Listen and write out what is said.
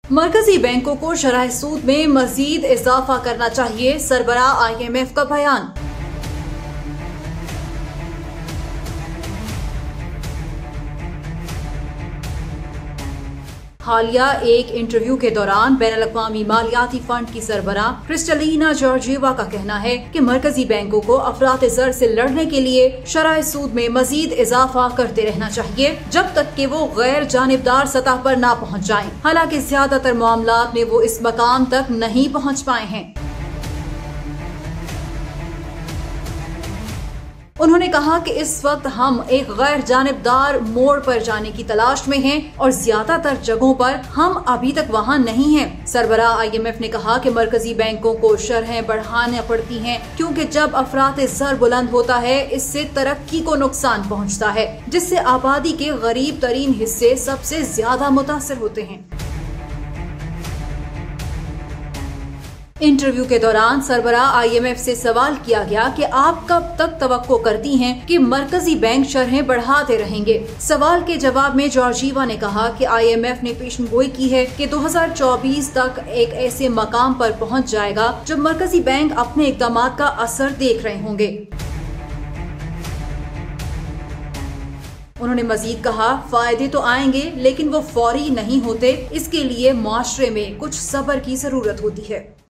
मरकजी बैंकों को शरह सूद में मजीद इजाफा करना चाहिए, सरबराह IMF का बयान। हालिया एक इंटरव्यू के दौरान बैनुल-अक़वामी मालियाती फंड की सरबराह क्रिस्टलिना जॉर्जिएवा का कहना है कि मरकजी बैंकों को अफरात-ए-ज़र से लड़ने के लिए शरह सूद में मजीद इजाफा करते रहना चाहिए जब तक कि वो गैर जानिबदार सतह पर ना पहुँच जाएं। हालांकि ज्यादातर मामलात में वो इस मकाम तक नहीं पहुँच पाए हैं। उन्होंने कहा कि इस वक्त हम एक गैर जानिबदार मोड़ पर जाने की तलाश में हैं और ज्यादातर जगहों पर हम अभी तक वहां नहीं हैं। सरबराह IMF ने कहा कि मरकजी बैंकों को शरहें बढ़ाना पड़ती हैं क्योंकि जब अफरात-ए-ज़र बुलंद होता है इससे तरक्की को नुकसान पहुंचता है, जिससे आबादी के गरीब तरीन हिस्से सबसे ज्यादा मुतासिर होते हैं। इंटरव्यू के दौरान सरबराह IMF से सवाल किया गया कि आप कब तक तवक्को करती हैं कि मरकजी बैंक शरहें बढ़ाते रहेंगे। सवाल के जवाब में जॉर्जिएवा ने कहा कि IMF ने पेशेनगोई की है कि 2024 तक एक ऐसे मकाम पर पहुंच जाएगा जब मरकजी बैंक अपने इक़दामात का असर देख रहे होंगे। उन्होंने मजीद कहा, फायदे तो आएंगे लेकिन वो फौरी नहीं होते, इसके लिए मुआशरे में कुछ सब्र की जरूरत होती है।